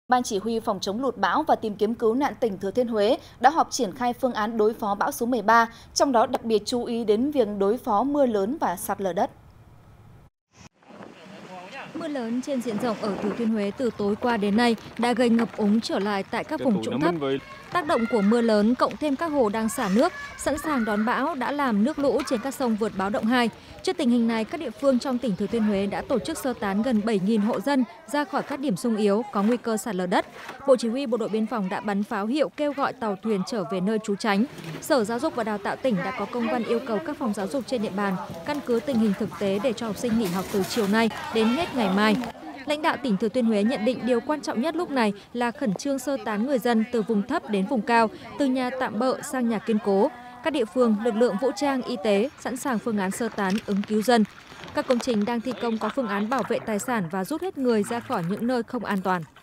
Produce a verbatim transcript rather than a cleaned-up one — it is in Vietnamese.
Ban chỉ huy phòng chống lụt bão và tìm kiếm cứu nạn tỉnh Thừa Thiên Huế đã họp triển khai phương án đối phó bão số mười ba, trong đó đặc biệt chú ý đến việc đối phó mưa lớn và sạt lở đất. Mưa lớn trên diện rộng ở Thừa Thiên Huế từ tối qua đến nay đã gây ngập úng trở lại tại các vùng trũng thấp. Tác động của mưa lớn cộng thêm các hồ đang xả nước, sẵn sàng đón bão đã làm nước lũ trên các sông vượt báo động hai. Trước tình hình này, các địa phương trong tỉnh Thừa Thiên Huế đã tổ chức sơ tán gần bảy nghìn hộ dân ra khỏi các điểm xung yếu có nguy cơ sạt lở đất. Bộ Chỉ huy Bộ đội Biên phòng đã bắn pháo hiệu kêu gọi tàu thuyền trở về nơi trú tránh. Sở Giáo dục và Đào tạo tỉnh đã có công văn yêu cầu các phòng giáo dục trên địa bàn căn cứ tình hình thực tế để cho học sinh nghỉ học từ chiều nay đến hết ngày mai. Lãnh đạo tỉnh Thừa Thiên Huế nhận định điều quan trọng nhất lúc này là khẩn trương sơ tán người dân từ vùng thấp đến vùng cao, từ nhà tạm bợ sang nhà kiên cố. Các địa phương, lực lượng vũ trang, y tế sẵn sàng phương án sơ tán, ứng cứu dân. Các công trình đang thi công có phương án bảo vệ tài sản và rút hết người ra khỏi những nơi không an toàn.